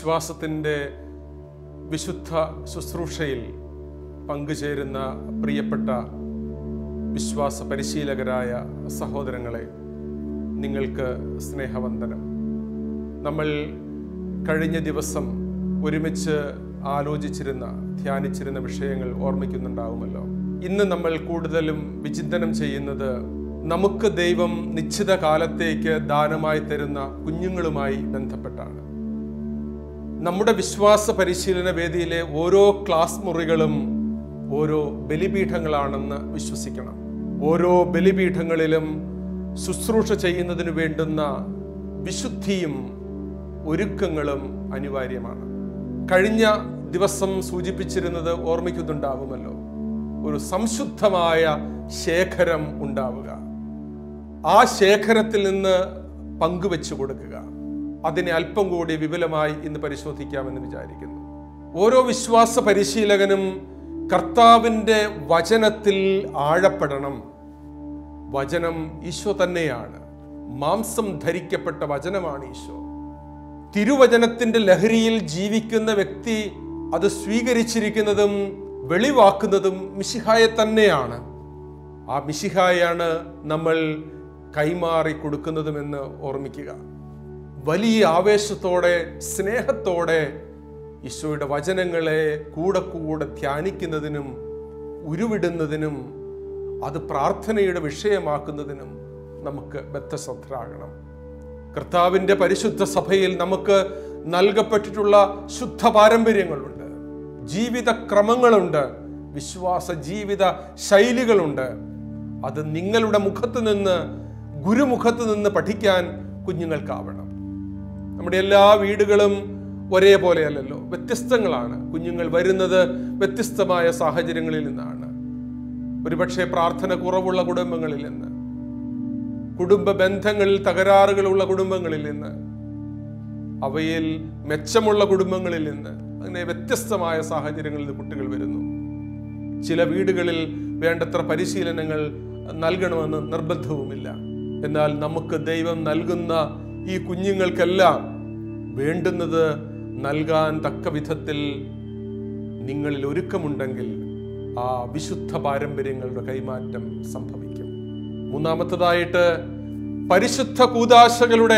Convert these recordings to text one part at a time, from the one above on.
വിശ്വാസത്തിൻ്റെ വിശുദ്ധ ശുശ്രൂഷയിൽ പങ്കുചേരുന്ന പ്രിയപ്പെട്ട വിശ്വാസ പരിശീലകരായ സഹോദരങ്ങളെ, നിങ്ങൾക്ക് സ്നേഹവന്ദനം. നമ്മൾ കഴിഞ്ഞ ദിവസം ഒരുമിച്ച് ആലോചിച്ചിരുന്ന, ധ്യാനിച്ചിരുന്ന വിഷയങ്ങൾ ഓർമ്മിക്കുന്നുണ്ടാവുമല്ലോ. ഇന്ന് നമ്മൾ കൂടുതലും വിചിന്തനം ചെയ്യുന്നത് നമുക്ക് ദൈവം നിശ്ചിത കാലത്തേക്ക് ദാനമായി തരുന്ന കുഞ്ഞുങ്ങളുമായി ബന്ധപ്പെട്ടാണ്. നമ്മുടെ വിശ്വാസ പരിശീലന വേദിയിലെ ഓരോ ക്ലാസ് മുറികളും ഓരോ ബലിപീഠങ്ങളാണെന്ന് വിശ്വസിക്കണം. ഓരോ ബലിപീഠങ്ങളിലും ശുശ്രൂഷ ചെയ്യുന്നതിന് വേണ്ടുന്ന വിശുദ്ധിയും ഒരുക്കങ്ങളും അനിവാര്യമാണ്. കഴിഞ്ഞ ദിവസം സൂചിപ്പിച്ചിരുന്നത് ഓർമ്മിക്കുന്നുണ്ടാവുമല്ലോ, ഒരു സംശുദ്ധമായ ശേഖരം ഉണ്ടാവുക, ആ ശേഖരത്തിൽ നിന്ന് പങ്കുവെച്ചു കൊടുക്കുക. അതിനെ അല്പം കൂടി വിപുലമായി ഇന്ന് പരിശോധിക്കാമെന്ന് വിചാരിക്കുന്നു. ഓരോ വിശ്വാസ പരിശീലകനും കർത്താവിൻ്റെ വചനത്തിൽ ആഴപ്പെടണം. വചനം ഈശോ തന്നെയാണ്. മാംസം ധരിക്കപ്പെട്ട വചനമാണ് ഈശോ. തിരുവചനത്തിൻ്റെ ലഹരിയിൽ ജീവിക്കുന്ന വ്യക്തി അത് സ്വീകരിച്ചിരിക്കുന്നതും വെളിവാക്കുന്നതും മിശിഹായെ തന്നെയാണ്. ആ മിശിഹായാണ് നമ്മൾ കൈമാറി കൊടുക്കുന്നതുമെന്ന് ഓർമ്മിക്കുക. വലിയ ആവേശത്തോടെ, സ്നേഹത്തോടെ ഈശോയുടെ വചനങ്ങളെ കൂടെ കൂടെ ധ്യാനിക്കുന്നതിനും ഉരുവിടുന്നതിനും അത് പ്രാർത്ഥനയുടെ വിഷയമാക്കുന്നതിനും നമുക്ക് ബദ്ധശ്രദ്ധരാകണം. കർത്താവിൻ്റെ പരിശുദ്ധ സഭയിൽ നമുക്ക് നൽകപ്പെട്ടിട്ടുള്ള ശുദ്ധ പാരമ്പര്യങ്ങളുണ്ട്, ജീവിതക്രമങ്ങളുണ്ട്, വിശ്വാസ ജീവിത ശൈലികളുണ്ട്. അത് നിങ്ങളുടെ മുഖത്ത് നിന്ന്, ഗുരുമുഖത്ത് നിന്ന് പഠിക്കാൻ കുഞ്ഞുങ്ങൾക്കാവണം. നമ്മുടെ എല്ലാ വീടുകളും ഒരേപോലെയല്ലല്ലോ, വ്യത്യസ്തങ്ങളാണ്. കുഞ്ഞുങ്ങൾ വരുന്നത് വ്യത്യസ്തമായ സാഹചര്യങ്ങളിൽ നിന്നാണ്. ഒരുപക്ഷെ പ്രാർത്ഥന കുറവുള്ള കുടുംബങ്ങളിൽ നിന്ന്, കുടുംബ ബന്ധങ്ങളിൽ തകരാറുകളുള്ള കുടുംബങ്ങളിൽ നിന്ന്, അവയിൽ മെച്ചമുള്ള കുടുംബങ്ങളിൽ നിന്ന്, അങ്ങനെ വ്യത്യസ്തമായ സാഹചര്യങ്ങളിൽ കുട്ടികൾ വരുന്നു. ചില വീടുകളിൽ വേണ്ടത്ര പരിശീലനങ്ങൾ നൽകണമെന്ന് നിർബന്ധവുമില്ല. എന്നാൽ നമുക്ക് ദൈവം നൽകുന്ന ഈ കുഞ്ഞുങ്ങൾക്കെല്ലാം വേണ്ടുന്നത് നൽകാൻ തക്ക വിധത്തിൽ നിങ്ങളിൽ ഒരുക്കമുണ്ടെങ്കിൽ ആ വിശുദ്ധ പാരമ്പര്യങ്ങളുടെ കൈമാറ്റം സംഭവിക്കും. മൂന്നാമത്തേതായിട്ട്, പരിശുദ്ധ കൂദാശകളുടെ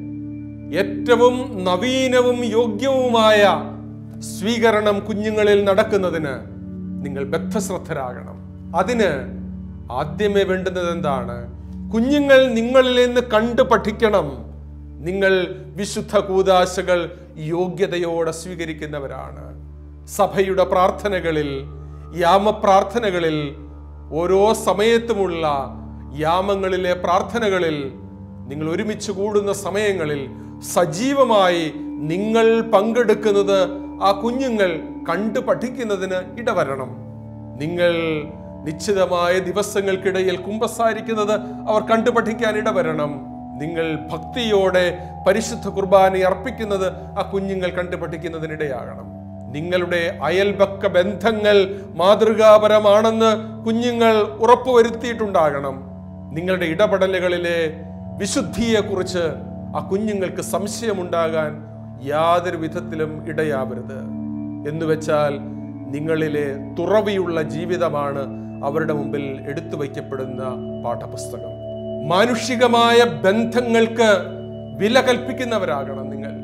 ഏറ്റവും നവീനവും യോഗ്യവുമായ സ്വീകരണം കുഞ്ഞുങ്ങളിൽ നടക്കുന്നതിന് നിങ്ങൾ ബദ്ധശ്രദ്ധരാകണം. അതിന് ആദ്യമേ വേണ്ടുന്നത് എന്താണ്? കുഞ്ഞുങ്ങൾ നിങ്ങളിൽ നിന്ന് കണ്ടു പഠിക്കണം. നിങ്ങൾ വിശുദ്ധ കൂദാശകൾ യോഗ്യതയോടെ സ്വീകരിക്കുന്നവരാണ്. സഭയുടെ പ്രാർത്ഥനകളിൽ, യാമപ്രാർത്ഥനകളിൽ, ഓരോ സമയത്തുമുള്ള യാമങ്ങളിലെ പ്രാർത്ഥനകളിൽ, നിങ്ങൾ ഒരുമിച്ച് കൂടുന്ന സമയങ്ങളിൽ സജീവമായി നിങ്ങൾ പങ്കെടുക്കുന്നത് ആ കുഞ്ഞുങ്ങൾ കണ്ടു പഠിക്കുന്നതിന് ഇടവരണം. നിങ്ങൾ നിശ്ചിതമായ ദിവസങ്ങൾക്കിടയിൽ കുമ്പസാരിക്കുന്നത് അവർ കണ്ടു പഠിക്കാൻ ഇടവരണം. നിങ്ങൾ ഭക്തിയോടെ പരിശുദ്ധ കുർബാന അർപ്പിക്കുന്നത് ആ കുഞ്ഞുങ്ങൾ കണ്ടു പഠിക്കുന്നതിനിടയാകണം. നിങ്ങളുടെ അയൽപക്ക ബന്ധങ്ങൾ മാതൃകാപരമാണെന്ന് കുഞ്ഞുങ്ങൾ ഉറപ്പുവരുത്തിയിട്ടുണ്ടാകണം. നിങ്ങളുടെ ഇടപെടലുകളിലെ വിശുദ്ധിയെക്കുറിച്ച് ആ കുഞ്ഞുങ്ങൾക്ക് സംശയമുണ്ടാകാൻ യാതൊരു വിധത്തിലും ഇടയാവരുത്. എന്നുവെച്ചാൽ നിങ്ങളിലെ തുറവിയുള്ള ജീവിതമാണ് അവരുടെ മുമ്പിൽ എടുത്തു വയ്ക്കപ്പെടുന്ന പാഠപുസ്തകം. മാനുഷികമായ ബന്ധങ്ങൾക്ക് വില കൽപ്പിക്കുന്നവരാകണം നിങ്ങൾ.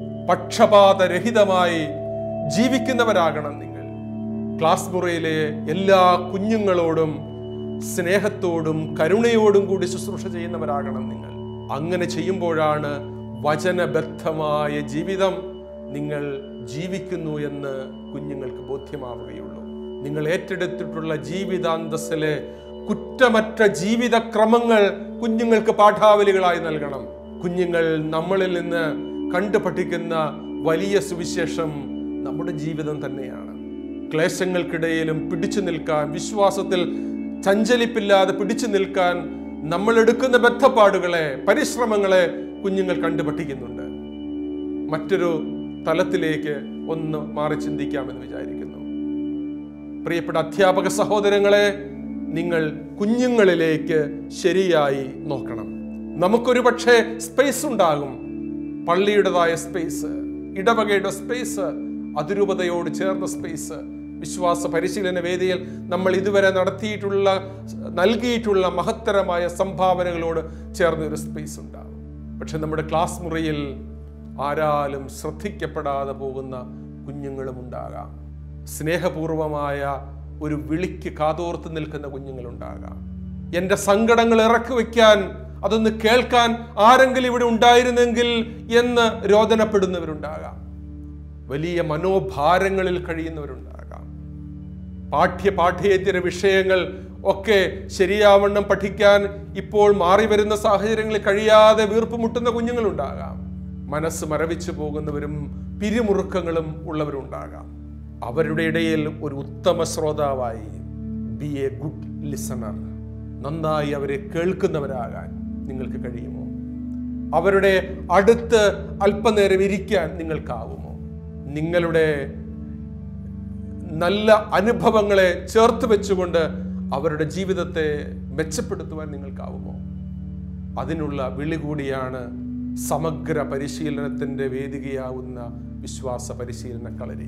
പക്ഷപാതരഹിതമായി ജീവിക്കുന്നവരാകണം നിങ്ങൾ. ക്ലാസ് മുറിയിലെ എല്ലാ കുഞ്ഞുങ്ങളോടും സ്നേഹത്തോടും കരുണയോടും കൂടി ശുശ്രൂഷ ചെയ്യുന്നവരാകണം നിങ്ങൾ. അങ്ങനെ ചെയ്യുമ്പോഴാണ് വചനബദ്ധമായ ജീവിതം നിങ്ങൾ ജീവിക്കുന്നു എന്ന് കുഞ്ഞുങ്ങൾക്ക് ബോധ്യമാവുകയുള്ളൂ. നിങ്ങൾ ഏറ്റെടുത്തിട്ടുള്ള ജീവിതാന്തസ്സിലെ കുറ്റമറ്റ ജീവിതക്രമങ്ങൾ കുഞ്ഞുങ്ങൾക്ക് പാഠാവലികളായി നൽകണം. കുഞ്ഞുങ്ങൾ നമ്മളിൽ നിന്ന് കണ്ടു പഠിക്കുന്ന വലിയ സുവിശേഷം നമ്മുടെ ജീവിതം തന്നെയാണ്. ക്ലേശങ്ങൾക്കിടയിലും പിടിച്ചു നിൽക്കാൻ, വിശ്വാസത്തിൽ ചഞ്ചലിപ്പില്ലാതെ പിടിച്ചു നിൽക്കാൻ നമ്മൾ എടുക്കുന്ന ബദ്ധപ്പാടുകളെ, പരിശ്രമങ്ങളെ കുഞ്ഞുങ്ങൾ കണ്ടു പഠിക്കുന്നുണ്ട്. മറ്റൊരു തലത്തിലേക്ക് ഒന്ന് മാറി ചിന്തിക്കാമെന്ന് വിചാരിക്കുന്നു. പ്രിയപ്പെട്ട അധ്യാപക സഹോദരങ്ങളെ, നിങ്ങൾ കുഞ്ഞുങ്ങളിലേക്ക് ശരിയായി നോക്കണം. നമുക്കൊരു പക്ഷേ സ്പേസ് ഉണ്ടാകും, പള്ളിയുടേതായ സ്പേസ്, ഇടവകയുടെ സ്പേസ്, അതിരൂപതയോട് ചേർന്ന സ്പേസ്, വിശ്വാസ പരിശീലന വേദിയിൽ നമ്മൾ ഇതുവരെ നൽകിയിട്ടുള്ള മഹത്തരമായ സംഭാവനകളോട് ചേർന്നൊരു സ്പേസ് ഉണ്ടാകും. പക്ഷെ നമ്മുടെ ക്ലാസ് മുറിയിൽ ആരാലും ശ്രദ്ധിക്കപ്പെടാതെ പോകുന്ന കുഞ്ഞുങ്ങളും ഉണ്ടാകാം. സ്നേഹപൂർവമായ ഒരു വിളിക്ക് കാതോർത്ത് നിൽക്കുന്ന കുഞ്ഞുങ്ങളുണ്ടാകാം. എൻ്റെ സങ്കടങ്ങൾ ഇറക്കി വയ്ക്കാൻ, അതൊന്ന് കേൾക്കാൻ ആരെങ്കിലും ഇവിടെ ഉണ്ടായിരുന്നെങ്കിൽ എന്ന് രോദനപ്പെടുന്നവരുണ്ടാകാം. വലിയ മനോഭാരങ്ങളിൽ കഴിയുന്നവരുണ്ടാകാം. പാഠ്യേതര വിഷയങ്ങൾ ഒക്കെ ശരിയാവണ്ണം പഠിക്കാൻ ഇപ്പോൾ മാറി വരുന്ന സാഹചര്യങ്ങളിൽ കഴിയാതെ വീർപ്പുമുട്ടുന്ന കുഞ്ഞുങ്ങളുണ്ടാകാം. മനസ്സ് മരവിച്ചു പോകുന്നവരും പിരിമുറുക്കങ്ങളും ഉള്ളവരുണ്ടാകാം. അവരുടെ ഇടയിൽ ഒരു ഉത്തമ ശ്രോതാവായി ബി എ ഗുഡ് ലിസണർ, നന്നായി അവരെ കേൾക്കുന്നവരാകാൻ നിങ്ങൾക്ക് കഴിയുമോ? അവരുടെ അടുത്ത് അല്പനേരം ഇരിക്കാൻ നിങ്ങൾക്കാവുമോ? നിങ്ങളുടെ നല്ല അനുഭവങ്ങളെ ചേർത്ത് വെച്ചുകൊണ്ട് അവരുടെ ജീവിതത്തെ മെച്ചപ്പെടുത്തുവാൻ നിങ്ങൾക്കാവുമോ? അതിനുള്ള വിളി കൂടിയാണ് സമഗ്ര പരിശീലനത്തിൻ്റെ വേദികയാവുന്ന വിശ്വാസ പരിശീലന കളരി.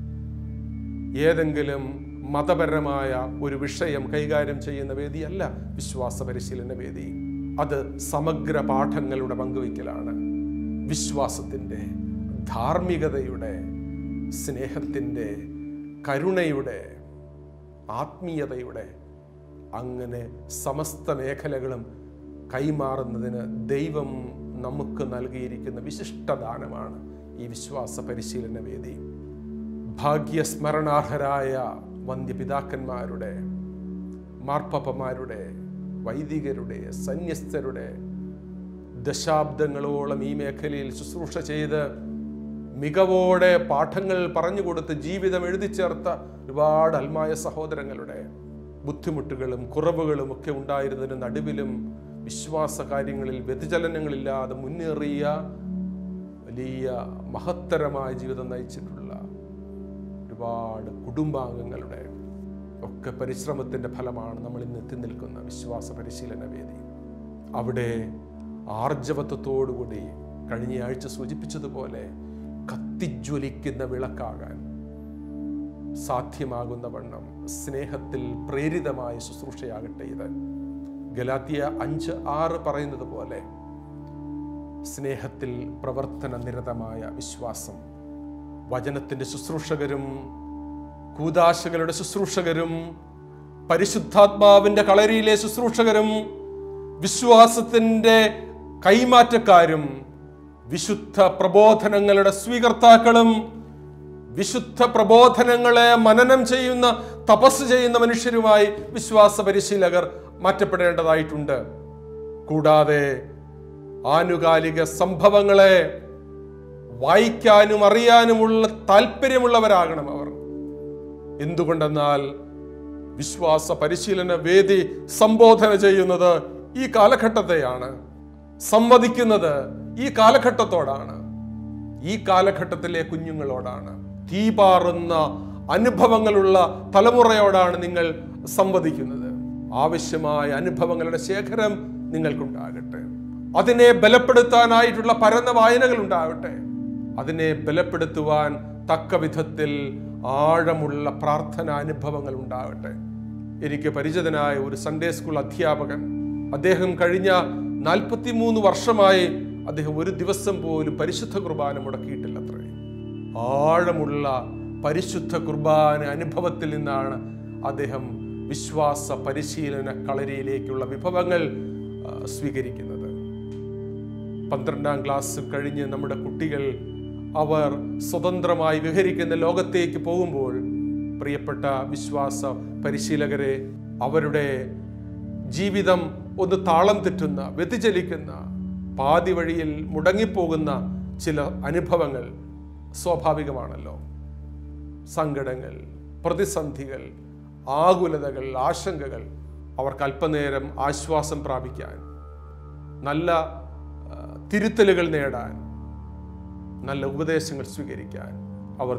ഏതെങ്കിലും മതപരമായ ഒരു വിഷയം കൈകാര്യം ചെയ്യുന്ന വേദിയല്ല വിശ്വാസ പരിശീലന വേദി. അത് സമഗ്ര പാഠങ്ങളുടെ പങ്കുവയ്ക്കലാണ്. വിശ്വാസത്തിൻ്റെ, ധാർമ്മികതയുടെ, സ്നേഹത്തിൻ്റെ, കരുണയുടെ, ആത്മീയതയുടെ, അങ്ങനെ സമസ്ത മേഖലകളും കൈമാറുന്നതിന് ദൈവം നമുക്ക് നൽകിയിരിക്കുന്ന വിശിഷ്ടദാനമാണ് ഈ വിശ്വാസ പരിശീലന വേദി. ഭാഗ്യസ്മരണാർഹരായ വന്ധ്യപിതാക്കന്മാരുടെ, മാർപ്പാപ്പമാരുടെ, വൈദികരുടെ, സന്യസ്തരുടെ ദശാബ്ദങ്ങളോളം ഈ മേഖലയിൽ ശുശ്രൂഷ ചെയ്ത് മികവോടെ പാഠങ്ങൾ പറഞ്ഞുകൊടുത്ത് ജീവിതം എഴുതിച്ചേർത്ത ഒരുപാട് അൽമായ സഹോദരങ്ങളുടെ ബുദ്ധിമുട്ടുകളും കുറവുകളും ഒക്കെ ഉണ്ടായിരുന്നതിന് നടുവിലും വിശ്വാസ കാര്യങ്ങളിൽ വ്യതിചലനങ്ങളില്ലാതെ മുന്നേറിയ വലിയ മഹത്തരമായ ജീവിതം നയിച്ചിട്ടുള്ള ഒരുപാട് കുടുംബാംഗങ്ങളുടെ ഒക്കെ പരിശ്രമത്തിൻ്റെ ഫലമാണ് നമ്മൾ ഇന്ന് എത്തി നിൽക്കുന്ന വിശ്വാസ പരിശീലന വേദി. അവിടെ ആർജവത്വത്തോടുകൂടി കഴിഞ്ഞയാഴ്ച സൂചിപ്പിച്ചതുപോലെ കത്തിജ്വലിക്കുന്ന വിളക്കാകാൻ സാധ്യമാകുന്ന വണ്ണം സ്നേഹത്തിൽ പ്രേരിതമായ ശുശ്രൂഷയാകട്ടെ ഇത്. ഗലാത്യ 5:6 പറയുന്നത് പോലെ സ്നേഹത്തിൽ പ്രവർത്തന നിരതമായ വിശ്വാസം. വചനത്തിൻ്റെ ശുശ്രൂഷകരും കൂദാശകളുടെ ശുശ്രൂഷകരും പരിശുദ്ധാത്മാവിൻ്റെ കളരിയിലെ ശുശ്രൂഷകരും വിശ്വാസത്തിൻ്റെ കൈമാറ്റക്കാരും വിശുദ്ധ പ്രബോധനങ്ങളുടെ സ്വീകർത്താക്കളും വിശുദ്ധ പ്രബോധനങ്ങളെ മനനം ചെയ്യുന്ന, തപസ് ചെയ്യുന്ന മനുഷ്യരുമായി വിശ്വാസ പരിശീലകർ മാറ്റപ്പെടേണ്ടതായിട്ടുണ്ട്. കൂടാതെ ആനുകാലിക സംഭവങ്ങളെ വായിക്കാനും അറിയാനുമുള്ള താല്പര്യമുള്ളവരാകണം അവർ. എന്തുകൊണ്ടെന്നാൽ വിശ്വാസ പരിശീലന വേദി സംബോധന ചെയ്യുന്നത് ഈ കാലഘട്ടത്തെയാണ്, സംവദിക്കുന്നത് ഈ കാലഘട്ടത്തോടാണ്, ഈ കാലഘട്ടത്തിലെ കുഞ്ഞുങ്ങളോടാണ്, തീപാറുന്ന അനുഭവങ്ങളുള്ള തലമുറയോടാണ് നിങ്ങൾ സംവദിക്കുന്നത്. ആവശ്യമായ അനുഭവങ്ങളുടെ ശേഖരം നിങ്ങൾക്കുണ്ടാകട്ടെ. അതിനെ ബലപ്പെടുത്താനായിട്ടുള്ള പരന്ന വായനകൾ ഉണ്ടാകട്ടെ. അതിനെ ബലപ്പെടുത്തുവാൻ തക്ക വിധത്തിൽ ആഴമുള്ള പ്രാർത്ഥന അനുഭവങ്ങൾ ഉണ്ടാകട്ടെ. എനിക്ക് പരിചിതനായ ഒരു സൺഡേ സ്കൂൾ അധ്യാപകൻ, അദ്ദേഹം കഴിഞ്ഞ 43 വർഷമായി അദ്ദേഹം ഒരു ദിവസം പോലും പരിശുദ്ധ കുർബാന മുടക്കിയിട്ടില്ലത്രേ. ആഴമുള്ള പരിശുദ്ധ കുർബാന അനുഭവത്തിൽ നിന്നാണ് അദ്ദേഹം വിശ്വാസ പരിശീലന കളരിയിലേക്കുള്ള വിഭവങ്ങൾ സ്വീകരിക്കുന്നത്. 12ാം ക്ലാസ് കഴിഞ്ഞ് നമ്മുടെ കുട്ടികൾ അവർ സ്വതന്ത്രമായി വിഹരിക്കുന്ന ലോകത്തേക്ക് പോകുമ്പോൾ പ്രിയപ്പെട്ട വിശ്വാസ പരിശീലകരെ, അവരുടെ ജീവിതം ഒന്ന് താളം തെറ്റുന്ന, വ്യതിചലിക്കുന്ന, പാതി വഴിയിൽ മുടങ്ങിപ്പോകുന്ന ചില അനുഭവങ്ങൾ സ്വാഭാവികമാണല്ലോ. സങ്കടങ്ങൾ, പ്രതിസന്ധികൾ, ആകുലതകൾ, ആശങ്കകൾ. അവർക്ക് അല്പനേരം ആശ്വാസം പ്രാപിക്കാൻ, നല്ല തിരുത്തലുകൾ നേടാൻ, നല്ല ഉപദേശങ്ങൾ സ്വീകരിക്കാൻ അവർ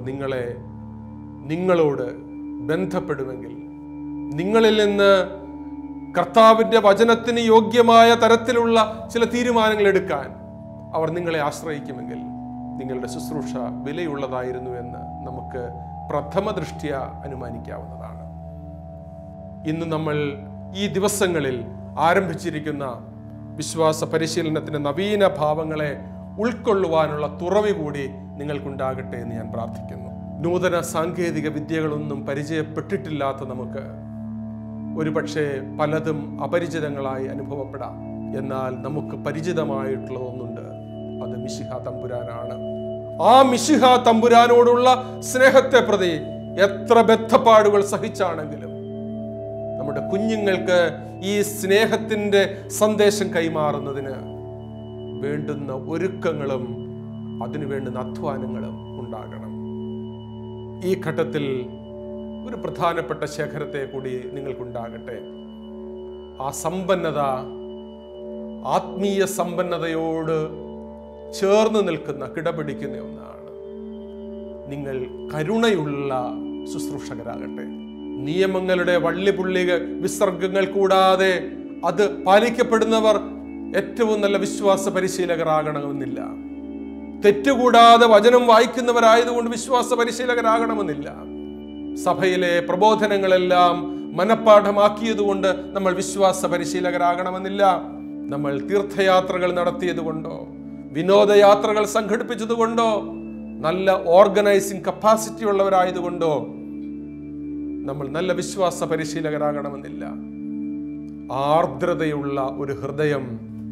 നിങ്ങളോട് ബന്ധപ്പെടുമെങ്കിൽ, നിങ്ങളിൽ നിന്ന് കർത്താവിൻ്റെ വചനത്തിന് യോഗ്യമായ തരത്തിലുള്ള ചില തീരുമാനങ്ങൾ എടുക്കാൻ അവർ നിങ്ങളെ ആശ്രയിക്കുമെങ്കിൽ, നിങ്ങളുടെ ശുശ്രൂഷ വിലയുള്ളതായിരുന്നു എന്ന് നമുക്ക് പ്രഥമ ദൃഷ്ട്യ അനുമാനിക്കാവുന്നതാണ്. ഇന്ന് നമ്മൾ ഈ ദിവസങ്ങളിൽ ആരംഭിച്ചിരിക്കുന്ന വിശ്വാസ പരിശീലനത്തിൻ്റെ നവീന ഭാവങ്ങളെ ഉൾക്കൊള്ളുവാനുള്ള തുറവി കൂടി നിങ്ങൾക്കുണ്ടാകട്ടെ എന്ന് ഞാൻ പ്രാർത്ഥിക്കുന്നു. നൂതന സാങ്കേതിക വിദ്യകളൊന്നും പരിചയപ്പെട്ടിട്ടില്ലാത്ത നമുക്ക് ഒരുപക്ഷെ പലതും അപരിചിതങ്ങളായി അനുഭവപ്പെടാം. എന്നാൽ നമുക്ക് പരിചിതമായിട്ടുള്ളതൊന്നുണ്ട്, അത് മിശിഹ തമ്പുരാനാണ്. ആ മിശിഹ തമ്പുരാനോടുള്ള സ്നേഹത്തെ പ്രതി എത്ര ബദ്ധപ്പാടുകൾ സഹിച്ചാണെങ്കിലും നമ്മുടെ കുഞ്ഞുങ്ങൾക്ക് ഈ സ്നേഹത്തിൻ്റെ സന്ദേശം കൈമാറുന്നതിന് വേണ്ടുന്ന ഒരുക്കങ്ങളും അതിനു വേണ്ടുന്ന അധ്വാനങ്ങളും ഉണ്ടാകണം. ഈ ഘട്ടത്തിൽ ഒരു പ്രധാനപ്പെട്ട ശേഖരത്തെ കൂടി നിങ്ങൾക്കുണ്ടാകട്ടെ. ആ സമ്പന്നത ആത്മീയ സമ്പന്നതയോട് ചേർന്ന് നിൽക്കുന്ന, കിടപിടിക്കുന്ന ഒന്നാണ്. നിങ്ങൾ കരുണയുള്ള ശുശ്രൂഷകരാകട്ടെ. നിയമങ്ങളുടെ വള്ളിപുള്ളിക വിസർഗങ്ങൾ കൂടാതെ അത് പാലിക്കപ്പെടുന്നവർ ഏറ്റവും നല്ല വിശ്വാസ പരിശീലകരാകണമെന്നില്ല. തെറ്റുകൂടാതെ വചനം വായിക്കുന്നവരായതുകൊണ്ട് വിശ്വാസ പരിശീലകരാകണമെന്നില്ല. സഭയിലെ പ്രബോധനങ്ങളെല്ലാം മനഃപ്പാഠമാക്കിയതുകൊണ്ട് നമ്മൾ വിശ്വാസ പരിശീലകരാകണമെന്നില്ല. നമ്മൾ തീർത്ഥയാത്രകൾ നടത്തിയതുകൊണ്ടോ വിനോദയാത്രകൾ സംഘടിപ്പിച്ചതുകൊണ്ടോ നല്ല ഓർഗനൈസിംഗ് കപ്പാസിറ്റി ഉള്ളവരായതുകൊണ്ടോ നമ്മൾ നല്ല വിശ്വാസ പരിശീലകരാകണമെന്നില്ല. ആർദ്രതയുള്ള ഒരു ഹൃദയം,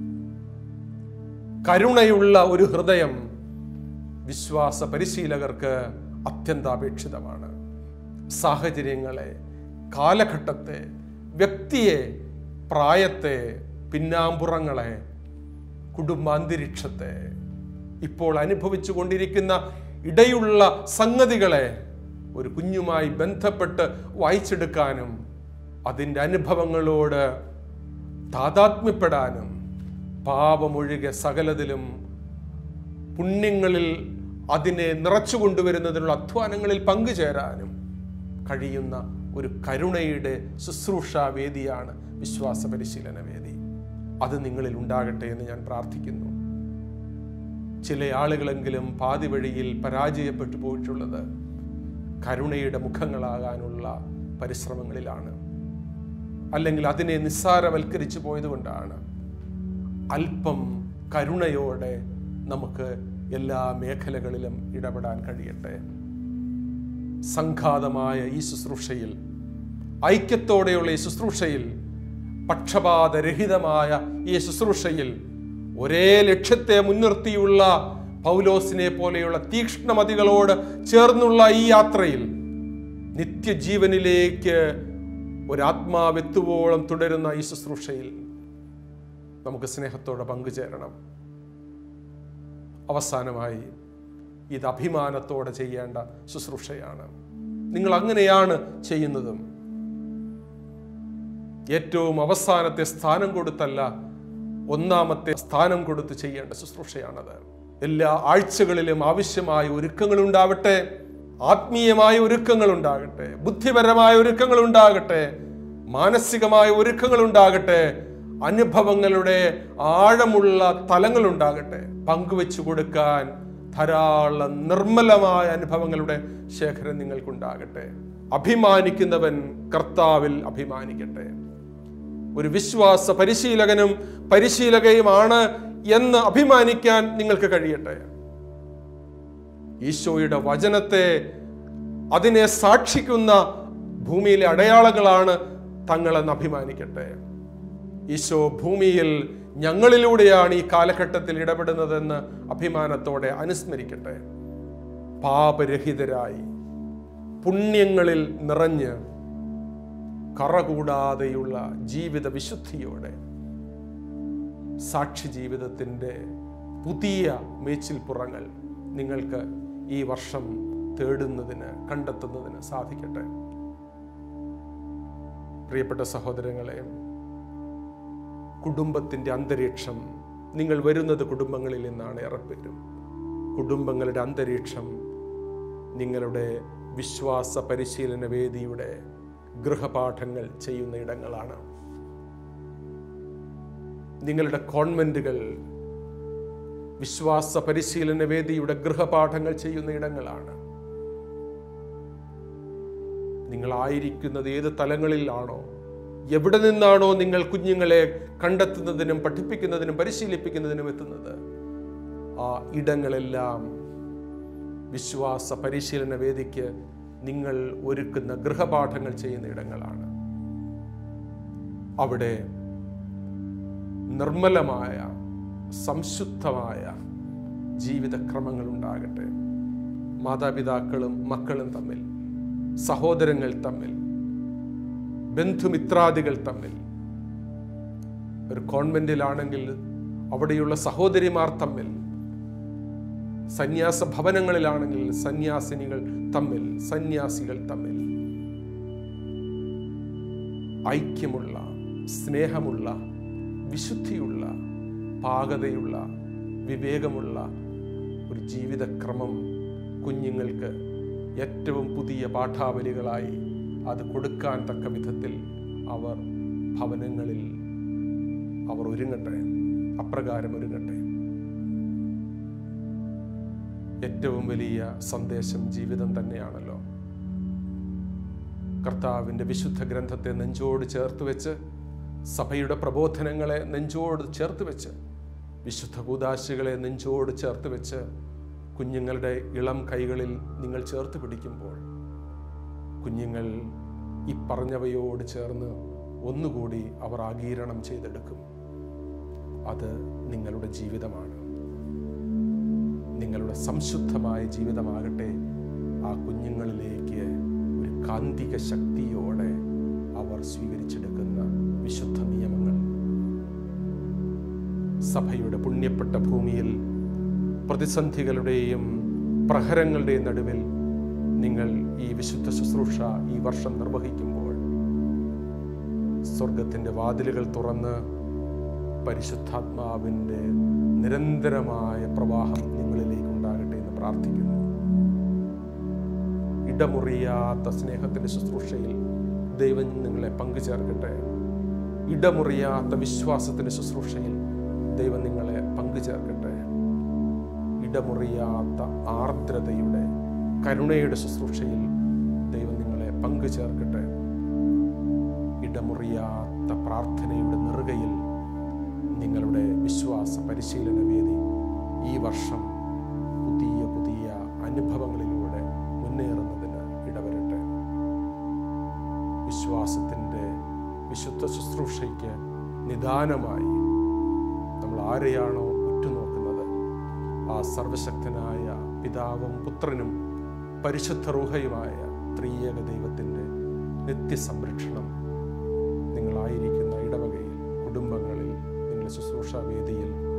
കരുണയുള്ള ഒരു ഹൃദയം വിശ്വാസ പരിശീലകർക്ക് അത്യന്താപേക്ഷിതമാണ്. സാഹചര്യങ്ങളെ, കാലഘട്ടത്തെ, വ്യക്തിയെ, പ്രായത്തെ, പിന്നാമ്പുറങ്ങളെ, കുടുംബാന്തരീക്ഷത്തെ, ഇപ്പോൾ അനുഭവിച്ചു കൊണ്ടിരിക്കുന്ന ഇടയുള്ള സംഗതികളെ ഒരു കുഞ്ഞുമായി ബന്ധപ്പെട്ട് വായിച്ചെടുക്കാനും അതിൻ്റെ അനുഭവങ്ങളോട് താതാത്മ്യപ്പെടാനും പാപമൊഴികെ സകലതിലും പുണ്യങ്ങളിൽ അതിനെ നിറച്ചു കൊണ്ടുവരുന്നതിനുള്ള അധ്വാനങ്ങളിൽ പങ്കുചേരാനും കഴിയുന്ന ഒരു കരുണയുടെ ശുശ്രൂഷാ വേദിയാണ് വിശ്വാസ പരിശീലന വേദി. അത് നിങ്ങളിൽ ഉണ്ടാകട്ടെ എന്ന് ഞാൻ പ്രാർത്ഥിക്കുന്നു. ചില ആളുകളെങ്കിലും പാതി വഴിയിൽ പരാജയപ്പെട്ടു പോയിട്ടുള്ളത് കരുണയുടെ മുഖങ്ങളാകാനുള്ള പരിശ്രമങ്ങളിലാണ്, അല്ലെങ്കിൽ അതിനെ നിസ്സാരവൽക്കരിച്ചു പോയതുകൊണ്ടാണ്. അല്പം കരുണയോടെ നമുക്ക് എല്ലാ മേഖലകളിലും ഇടപെടാൻ കഴിയട്ടെ. സംഘാതമായ ഈ ശുശ്രൂഷയിൽ, ഐക്യത്തോടെയുള്ള ഈ ശുശ്രൂഷയിൽ, പക്ഷപാതരഹിതമായ ഈ ശുശ്രൂഷയിൽ, ഒരേ ലക്ഷ്യത്തെ മുൻനിർത്തിയുള്ള പൗലോസിനെ പോലെയുള്ള തീക്ഷ്ണമതികളോട് ചേർന്നുള്ള ഈ യാത്രയിൽ നിത്യജീവനിലേക്ക് ഒരാത്മാവെത്തുവോളം തുടരുന്ന ഈ ശുശ്രൂഷയിൽ നമുക്ക് സ്നേഹത്തോടെ പങ്കുചേരണം. അവസാനമായി, ഇത് അഭിമാനത്തോടെ ചെയ്യേണ്ട ശുശ്രൂഷയാണ്. നിങ്ങൾ അങ്ങനെയാണ് ചെയ്യുന്നതും. ഏറ്റവും അവസാനത്തെ സ്ഥാനം കൊടുത്തല്ല, ഒന്നാമത്തെ സ്ഥാനം കൊടുത്ത് ചെയ്യേണ്ട ശുശ്രൂഷയാണത്. എല്ലാ ആഴ്ചകളിലും ആവശ്യമായ ഒരുക്കങ്ങളുണ്ടാവട്ടെ, ആത്മീയമായ ഒരുക്കങ്ങളുണ്ടാകട്ടെ, ബുദ്ധിപരമായ ഒരുക്കങ്ങളുണ്ടാകട്ടെ, മാനസികമായ ഒരുക്കങ്ങളുണ്ടാകട്ടെ, അനുഭവങ്ങളുടെ ആഴമുള്ള തലങ്ങളുണ്ടാകട്ടെ. പങ്കുവെച്ചു കൊടുക്കാൻ ധാരാളം നിർമ്മലമായ അനുഭവങ്ങളുടെ ശേഖരം നിങ്ങൾക്കുണ്ടാകട്ടെ. അഭിമാനിക്കുന്നവൻ കർത്താവിൽ അഭിമാനിക്കട്ടെ. ഒരു വിശ്വാസ പരിശീലകനും പരിശീലകയുമാണ് എന്ന് അഭിമാനിക്കാൻ നിങ്ങൾക്ക് കഴിയട്ടെ. ഈശോയുടെ വചനത്തെ, അതിനെ സാക്ഷിക്കുന്ന ഭൂമിയിലെ അടയാളങ്ങളാണ് തങ്ങളെന്ന് അഭിമാനിക്കട്ടെ. ഈശോ ഭൂമിയിൽ ഞങ്ങളിലൂടെയാണ് ഈ കാലഘട്ടത്തിൽ ഇടപെടുന്നതെന്ന് അഭിമാനത്തോടെ അനുസ്മരിക്കട്ടെ. പാപരഹിതരായി പുണ്യങ്ങളിൽ നിറഞ്ഞ് കറകൂടാതെയുള്ള ജീവിത വിശുദ്ധിയോടെ സാക്ഷി ജീവിതത്തിൻ്റെ പുതിയ മേച്ചിൽപ്പുറങ്ങൾ നിങ്ങൾക്ക് ഈ വർഷം തേടുന്നതിന്, കണ്ടെത്തുന്നതിന് സാധിക്കട്ടെ. പ്രിയപ്പെട്ട സഹോദരങ്ങളെ, കുടുംബത്തിൻ്റെ അന്തരീക്ഷം, നിങ്ങൾ വരുന്നത് കുടുംബങ്ങളിൽ നിന്നാണ് ഏറെപ്പേരും. കുടുംബങ്ങളുടെ അന്തരീക്ഷം നിങ്ങളുടെ വിശ്വാസ പരിശീലന വേദിയുടെ ഗൃഹപാഠങ്ങൾ ചെയ്യുന്ന ഇടങ്ങളാണ്. നിങ്ങളുടെ കോൺവെന്റുകൾ വിശ്വാസ പരിശീലന വേദിയുടെ ഗൃഹപാഠങ്ങൾ ചെയ്യുന്ന ഇടങ്ങളാണ്. നിങ്ങളായിരിക്കുന്നത് ഏത് തലങ്ങളിലാണോ, എവിടെ നിന്നാണോ നിങ്ങൾ കുഞ്ഞുങ്ങളെ കണ്ടെത്തുന്നതിനും പഠിപ്പിക്കുന്നതിനും പരിശീലിപ്പിക്കുന്നതിനും എത്തുന്നത്, ആ ഇടങ്ങളെല്ലാം വിശ്വാസ പരിശീലന വേദിക്ക് നിങ്ങൾ ഒരുക്കുന്ന ഗൃഹപാഠങ്ങൾ ചെയ്യുന്ന ഇടങ്ങളാണ്. അവിടെ നിർമ്മലമായ സംശുദ്ധമായ ജീവിതക്രമങ്ങൾ ഉണ്ടാകട്ടെ. മാതാപിതാക്കളും മക്കളും തമ്മിൽ, സഹോദരങ്ങൾ തമ്മിൽ, ബന്ധുമിത്രാദികൾ തമ്മിൽ, ഒരു കോൺവെന്റിലാണെങ്കിൽ അവിടെയുള്ള സഹോദരിമാർ തമ്മിൽ, സന്യാസ ഭവനങ്ങളിലാണെങ്കിൽ സന്യാസിനികൾ തമ്മിൽ, സന്യാസികൾ തമ്മിൽ ഐക്യമുള്ള, സ്നേഹമുള്ള, വിശുദ്ധിയുള്ള, പാകതയുള്ള, വിവേകമുള്ള ഒരു ജീവിതക്രമം കുഞ്ഞുങ്ങൾക്ക് ഏറ്റവും പുതിയ പാഠാവലികളായി അത് കൊടുക്കാൻ തക്ക വിധത്തിൽ അവർ ഭവനങ്ങളിൽ അവർ ഒരുങ്ങട്ടെ, അപ്രകാരം ഒരുങ്ങട്ടെ. ഏറ്റവും വലിയ സന്ദേശം ജീവിതം തന്നെയാണല്ലോ. കർത്താവിൻ്റെ വിശുദ്ധ ഗ്രന്ഥത്തെ നെഞ്ചോട് ചേർത്ത് വെച്ച്, സഭയുടെ പ്രബോധനങ്ങളെ നെഞ്ചോട് ചേർത്ത് വെച്ച്, വിശുദ്ധ കൂദാശകളെ നെഞ്ചോട് ചേർത്ത് വെച്ച് കുഞ്ഞുങ്ങളുടെ ഇളം കൈകളിൽ നിങ്ങൾ ചേർത്ത് പിടിക്കുമ്പോൾ കുഞ്ഞുങ്ങൾ ഈ പറഞ്ഞവയോട് ചേർന്ന് ഒന്നുകൂടി അവർ ആഗീരണം ചെയ്തെടുക്കും. അത് നിങ്ങളുടെ ജീവിതമാണ്. നിങ്ങളുടെ സംശുദ്ധമായ ജീവിതമാകട്ടെ ആ കുഞ്ഞുങ്ങളിലേക്ക് ഒരു കാന്തിക ശക്തിയോടെ അവർ സ്വീകരിച്ചെടുക്കുന്ന വിശുദ്ധ നിയമങ്ങൾ. സഭയുടെ പുണ്യപ്പെട്ട ഭൂമിയിൽ പ്രതിസന്ധികളുടെയും പ്രഹരങ്ങളുടെയും നടുവിൽ നിങ്ങൾ ഈ വിശുദ്ധ ശുശ്രൂഷ ഈ വർഷം നിർവഹിക്കുമ്പോൾ സ്വർഗത്തിൻ്റെ വാതിലുകൾ തുറന്ന് പരിശുദ്ധാത്മാവിൻ്റെ നിരന്തരമായ പ്രവാഹം നിങ്ങളിലേക്ക് ഉണ്ടാകട്ടെ എന്ന് പ്രാർത്ഥിക്കുന്നു. ഇടമുറിയാത്ത സ്നേഹത്തിൻ്റെ ശുശ്രൂഷയിൽ ദൈവം നിങ്ങളെ പങ്കുചേർക്കട്ടെ. ഇടമുറിയാത്ത വിശ്വാസത്തിൻ്റെ ശുശ്രൂഷയിൽ ദൈവം നിങ്ങളെ പങ്കുചേർക്കട്ടെ. ഇടമുറിയാത്ത ആർദ്രതയുടെ, കരുണയുടെ ശുശ്രൂഷയിൽ ദൈവം നിങ്ങളെ പങ്കുചേർക്കട്ടെ. ഇടമുറിയാത്ത പ്രാർത്ഥനയുടെ നെറുകയിൽ നിങ്ങളുടെ വിശ്വാസ പരിശീലന വേദി ഈ വർഷം പുതിയ പുതിയ അനുഭവങ്ങളിലൂടെ മുന്നേറുന്നതിന് ഇടവരട്ടെ. വിശ്വാസത്തിൻ്റെ വിശുദ്ധ ശുശ്രൂഷയ്ക്ക് നിദാനമായി നമ്മൾ ആരെയാണോ ഉറ്റുനോക്കുന്നത്, ആ സർവശക്തനായ പിതാവും പുത്രനും പരിശുദ്ധ റൂഹയുമായ ത്രിയേക ദൈവത്തിൻ്റെ നിത്യസംരക്ഷണം നിങ്ങളായിരിക്കുന്ന ഇടവകയിൽ, കുടുംബങ്ങളിൽ, നിങ്ങളുടെ ശുശ്രൂഷാ വേദിയിൽ